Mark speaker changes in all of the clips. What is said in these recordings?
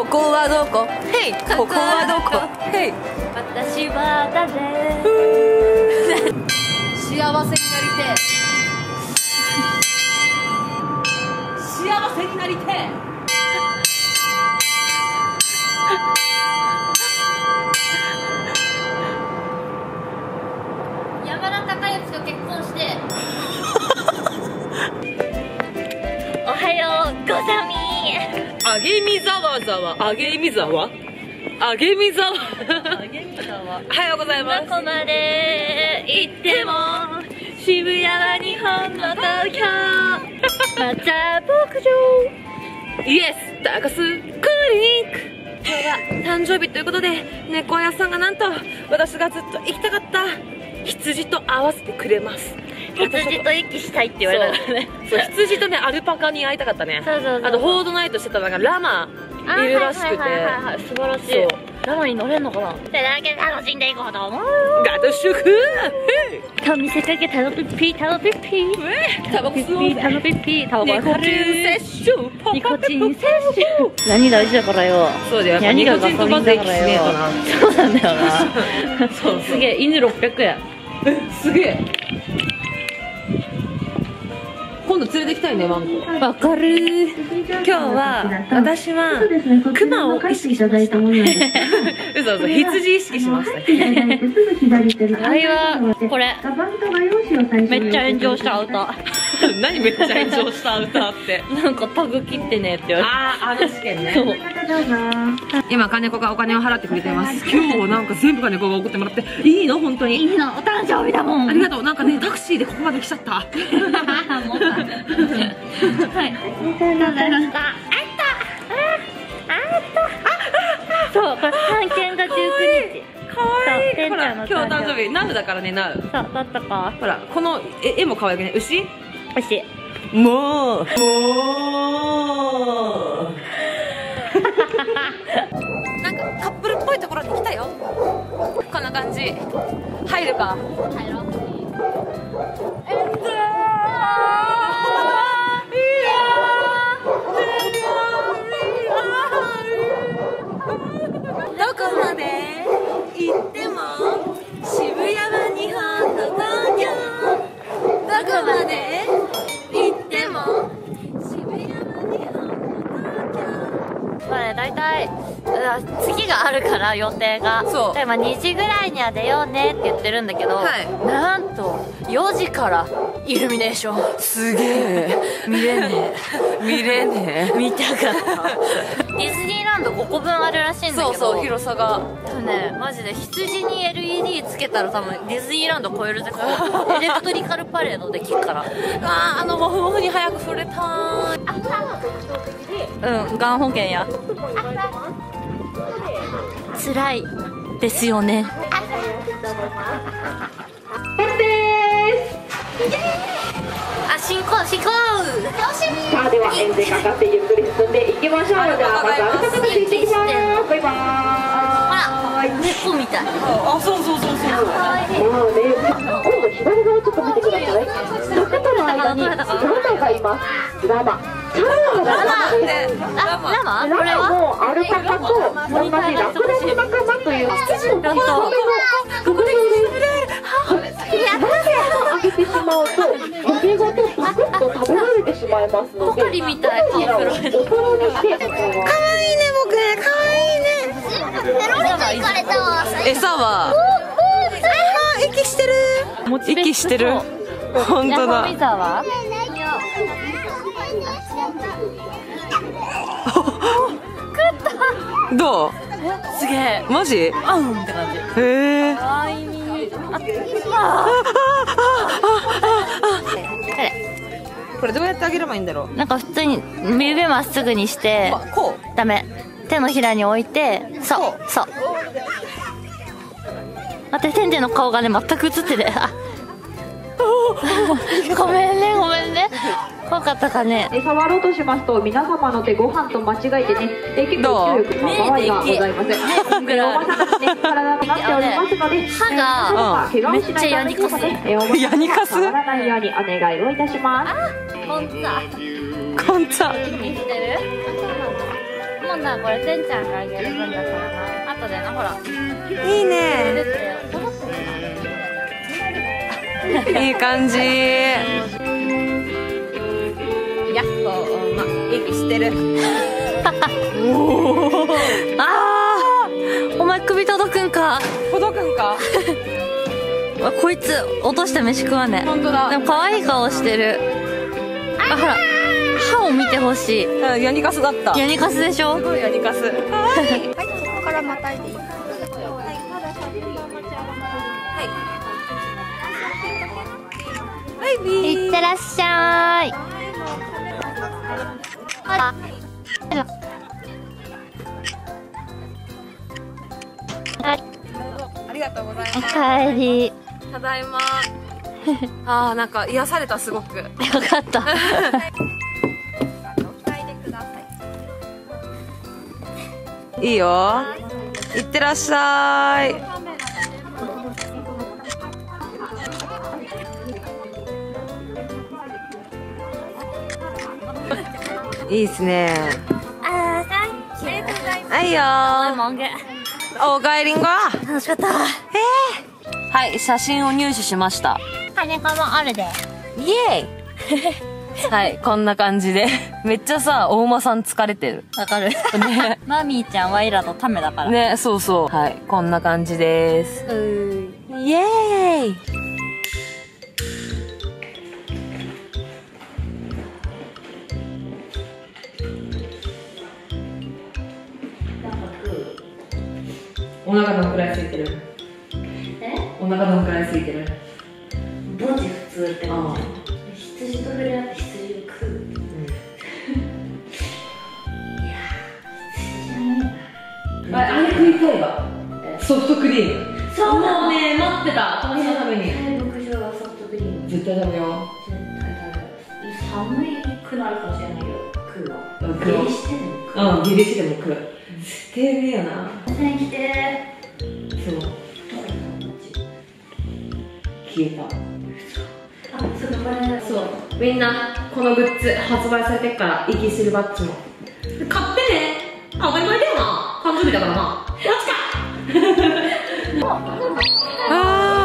Speaker 1: ここはどこ、ヘイ、ここはどこ、ヘイ、
Speaker 2: 私は誰。
Speaker 1: 幸せになりてえ、幸せになりてえ。
Speaker 2: 山田孝之と結婚しておはようござみ。
Speaker 1: あげみざわざわ、あげみざわ、あげみざわ、
Speaker 2: あげみだわ。
Speaker 1: おはようございます。
Speaker 2: どこまで行っても渋谷は日本の東京。また牧場
Speaker 1: イエスダーカスクリニック。今日は誕生日ということで、猫屋さんがなんと私がずっと行きたかった羊と合わせてくれます。
Speaker 2: 羊と息したいって言われたからね。
Speaker 1: そう、羊とねアルパカに会いたかったね。
Speaker 2: そうそうそう。
Speaker 1: あとフォードナイトしてたなんかラマいるらしくて、
Speaker 2: 素晴らしい。
Speaker 1: そう
Speaker 2: ラマに乗れんのかな。でだけ楽しんでいこうと思う。
Speaker 1: ガトシュク
Speaker 2: と見せかけタロピッピータロピッピー
Speaker 1: タバコ吸おうぜ。
Speaker 2: タロピッピータバコ
Speaker 1: ニコチン摂取、
Speaker 2: ニコチン摂取。何大事だからよ。
Speaker 1: そうだよ、やっぱ
Speaker 2: 何
Speaker 1: ニコチンとまず息しねえとな。
Speaker 2: そうなんだよな。
Speaker 1: そう
Speaker 2: すげえ、犬600円。
Speaker 1: すげえ。今度連れてきたいね、ワンコ。わかる。今日は私はクマを意識しました。嘘嘘、羊意識しました。
Speaker 2: あれはこれめっちゃ炎上したアウター。
Speaker 1: 何めっちゃ炎上したアウターって。
Speaker 2: なんかタグ切ってねって言われて。
Speaker 1: ああ、あの事件ね。
Speaker 2: そう。
Speaker 1: 今金子がお金を払ってくれています。今日なんか全部金子が送ってもらっていいの本当に。
Speaker 2: いいの、お誕生日だもん。
Speaker 1: ありがとう。なんかねタクシーでここまで来ちゃった。
Speaker 2: もうはい。そう、これ探検が19日。
Speaker 1: かわいい。ほら
Speaker 2: 今
Speaker 1: 今日誕生日ナウだからね、ナウ。
Speaker 2: そう、だったか。
Speaker 1: ほらこの絵も可愛くね。牛？
Speaker 2: おいしい。
Speaker 1: もうなんかカップルっぽいところに来たよ。こんな感じ。入るか。
Speaker 2: 入ろう。
Speaker 1: どこまで行っても渋谷は日本の東京。どこまで行っても渋谷は日本の東京。
Speaker 2: まあね、だいたい次があるから予定が。
Speaker 1: そう。
Speaker 2: でまあ2時ぐらいには出ようねって言ってるんだけど、
Speaker 1: はい、
Speaker 2: なんと4時からイルミネーション。
Speaker 1: すげえ。
Speaker 2: 見れね
Speaker 1: 見れね
Speaker 2: え。見たかった。ディズニーランド5個分あるらしいんだけど、
Speaker 1: そうそう、広さが。
Speaker 2: 多分ね、マジで羊に LED つけたら多分ディズニーランド超えるぜ。ここエレクトリカルパレードできるから。
Speaker 1: あのモフモフに早く触れたーい。
Speaker 2: うん、がん保険や。辛いですよね。あ、進行進行。
Speaker 3: さあではエンジンかかってゆっくり進んでいきましょう。ではまずある方についていきます。バイバーイ。
Speaker 2: ほら、猫みたい。
Speaker 1: あ、そうそうそうそう。
Speaker 3: もうね、今度左側ちょっと見てください。中との間にラマがいます。ラマ。
Speaker 2: ラマこれ
Speaker 3: ラマ
Speaker 2: は
Speaker 3: もアルパカと同じラクダの仲間という羊の特徴です。あげてしまうと指ごとパクッと食べられてしまいますので、
Speaker 2: ポカリみたい。
Speaker 3: こちらをお揃いにして。
Speaker 1: かわいいね、僕。かわいいね。餌は息してる。息してる。本当だ。
Speaker 2: ヤホーは
Speaker 1: どう？
Speaker 2: すげえ。
Speaker 1: マジ？
Speaker 2: あうんって感じ。
Speaker 1: へえ。
Speaker 2: かわいい。
Speaker 1: これどうやってあげればいいんだろう。
Speaker 2: なんか普通に指まっすぐにして
Speaker 1: こう。
Speaker 2: ダメ。手のひらに置いて、そうそう。待って、テンテの顔がね全く映ってて、あごめんねごめんね。怖かったかね。
Speaker 3: 触ろうとしますと皆様の手ご飯と間違えてね、結構強くの場合がございます。おまさがね体になっておりますので、
Speaker 2: 歯が
Speaker 3: 怪我をしないためにもね、
Speaker 1: ヤニカス
Speaker 3: 触らないようにお願いをいたします。
Speaker 2: コンツァ
Speaker 1: コンツァ。
Speaker 2: 見てる？ももんな、これてんちゃんがあげる分だからな。後でな、ほら。
Speaker 1: いいね。いい感じ。やっほーま、息してる。
Speaker 2: あー、お前首届くんか。
Speaker 1: 届くんか。
Speaker 2: こいつ落とした飯食わね。
Speaker 1: 本当だ。
Speaker 2: でも可愛い顔してる。あ、ほら歯を見てほしい。
Speaker 1: ヤニカスだった。
Speaker 2: ヤニカスでしょ。
Speaker 1: すごいヤニカス。
Speaker 3: はい、そこからまたいでいい。
Speaker 1: バイビー。
Speaker 2: いってらっしゃい。
Speaker 1: ありがとうござい
Speaker 2: お
Speaker 1: ます。
Speaker 2: かえり。
Speaker 1: ただいま。あー、なんか癒された、すごく。
Speaker 2: よかった。
Speaker 1: いいよ。いってらっしゃい。いいっすね。
Speaker 2: あー、サンキュー。
Speaker 1: はいよー。おかえりんご。
Speaker 2: 楽しかった。
Speaker 1: はい、写真を入手しました。
Speaker 2: 羽かもあるで。
Speaker 1: イエーイ。はい、こんな感じで。めっちゃさ、お馬さん疲れてる。
Speaker 2: わかる。
Speaker 1: ね。
Speaker 2: マミーちゃんワイらのためだから。
Speaker 1: ね、そうそう。はい、こんな感じです。イエーイ。お腹どんくらい空いてる？お腹どんくらい空いてる？
Speaker 2: 文字普通って感じ。羊と触れ合って羊を食う。
Speaker 1: あれ食いたいわ。ソフトクリーム。
Speaker 2: そうなの。
Speaker 1: もうね、待ってた。この日のために。
Speaker 2: 牧場はソフトクリーム。
Speaker 1: 絶対食べよ
Speaker 2: 絶対食べる。寒くなるかもしれないけど、食うわ。
Speaker 1: う。
Speaker 2: 下痢してでも食う。
Speaker 1: うん、ギリシでも食う。絶対うめえよな。
Speaker 2: 温泉来て
Speaker 1: そう。
Speaker 2: どこ行ったの？
Speaker 1: 消えた。
Speaker 2: あ、そここれ。
Speaker 1: そう。みんな、このグッズ発売されてっから、息するバッジも。買ってね。当たり前だよな。誕生日だからな。マジか。あ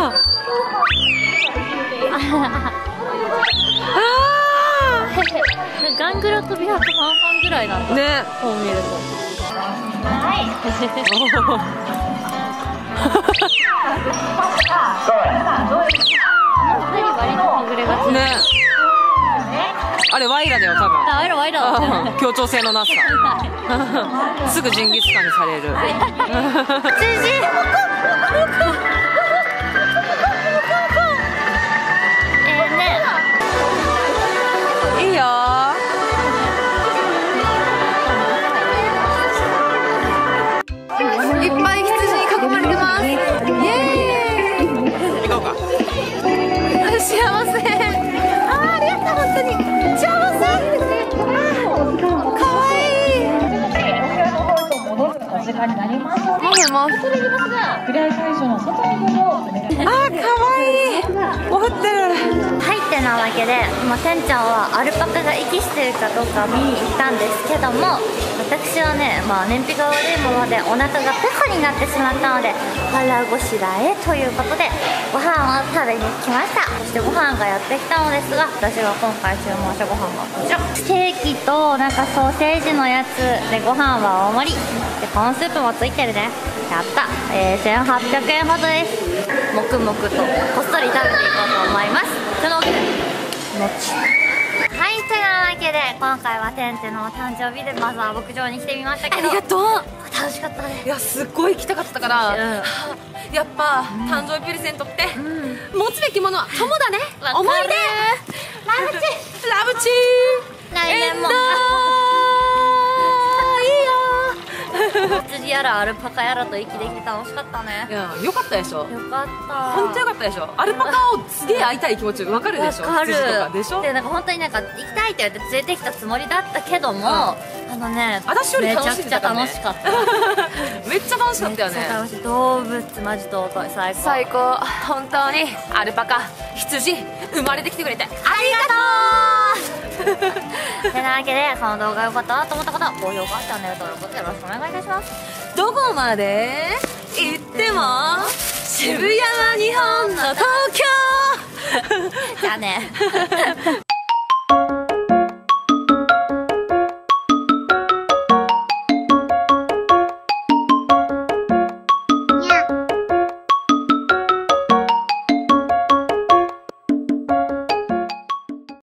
Speaker 2: ガングロ飛び箱パンパンぐらいなんだ。
Speaker 1: ね。
Speaker 2: こう見ると。はい。割とはぐれがち。
Speaker 1: ね。あれワイラだよ、多分。
Speaker 2: あ、ワイラだ。
Speaker 1: 協調性のなさ。すぐジンギスカンにされる。いいよ。いっぱい羊に囲まれてます。イエーイ。行こうか。幸せ。ありがとう、本当に。幸せ。かわいい。
Speaker 3: お時間になりますので、
Speaker 1: もう
Speaker 3: 恐れ入りますが、フライ会場の外にもお願いします。
Speaker 1: かわいい。もう降ってる。
Speaker 2: はいってなわけで、てんちゃんはアルパカが息してるかどうか見に行ったんですけども、私はね、燃費が悪いものでお腹がペコになってしまったので、腹ごしらえということでご飯を食べに来ました。そしてご飯がやってきたのですが、私が今回注文したご飯がこちら、ステーキとなんかソーセージのやつで、ご飯は大盛りで、コーンスープもついてるね。やった、1800円ほどです。黙々とこっそり食べていこうと思います。そのわけでもちはい、というわけで今回はてんての誕生日でまずは牧場に来てみましたけど、
Speaker 1: ありがとう。
Speaker 2: 楽しかったね。
Speaker 1: いや、すっごい行きたかったから、やっぱ、誕生日プレゼントって、持つべきものは友だね。思い出。
Speaker 2: ラブチ
Speaker 1: ラブチー。
Speaker 2: 来年も羊やらアルパカやらと息できて楽しかったね。
Speaker 1: いや、よかったでしょ。
Speaker 2: よかった。
Speaker 1: 本当よかったでしょ。アルパカをすげえ会いたい気持ちわかるでしょ。
Speaker 2: わかる
Speaker 1: 羊とかでしょ。
Speaker 2: で、なんか本当になんか行きたいって言って連れてきたつもりだったけども、
Speaker 1: 私より楽しんでたからね。
Speaker 2: めちゃくちゃ楽しかった。
Speaker 1: めっちゃ楽しかったよね。
Speaker 2: めっちゃ楽しい。動物マジ尊い。最高。
Speaker 1: 最高。本当にアルパカ、羊生まれてきてくれてありがとう。
Speaker 2: てなわけで、この動画良かったなと思った方は高評価、チャンネル登録よろしくお願いいたします。
Speaker 1: どこまで行っても渋谷は日本の東京
Speaker 2: じゃあね